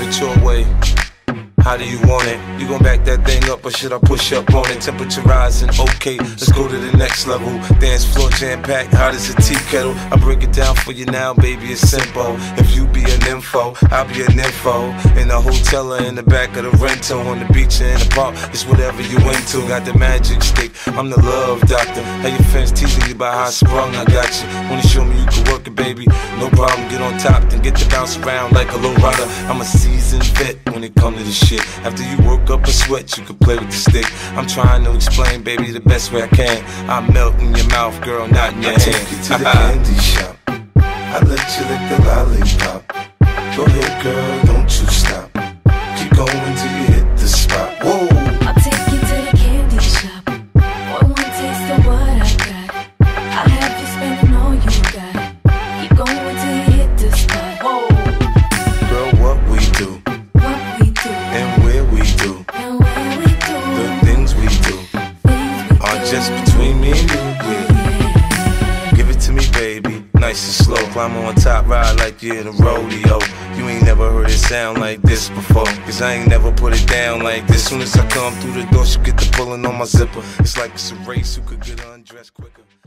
it your way. How do you want it? You gon' back that thing up or should I push up on it? Temperature rising, okay, let's go to the next level. Dance floor jam-packed, hot as a tea kettle. I break it down for you now, baby, it's simple. If you be an info, I'll be an info. In the hotel or in the back of the rental, on the beach or in the park, it's whatever you into. Got the magic stick, I'm the love doctor. How your fans teasing you about how I sprung, I got you. Wanna show me you can work it, baby? No problem, get on top, then get to bounce around like a low rider. I'm a seasoned vet when it comes to this shit. After you work up a sweat, you can play with the stick. I'm trying to explain, baby, the best way I can. I melt in your mouth, girl, not in your hand. Take you to the candy shop. I let you lick the lollipop. Go ahead, girl, don't you stop. Keep going till you hit the spot. Whoa. I'll take you to the candy shop. One taste of what I got. I'll have you spending all you got. Keep going till you hit the spot. Whoa. Girl, what we do, and where we do, the things we do are just between me and you, yeah. Give it to me, baby, nice and slow. Climb on top, ride like you're in a rodeo. You ain't never heard it sound like this before, cause I ain't never put it down like this. Soon as I come through the door, she get the pulling on my zipper. It's like it's a race, who could get undressed quicker.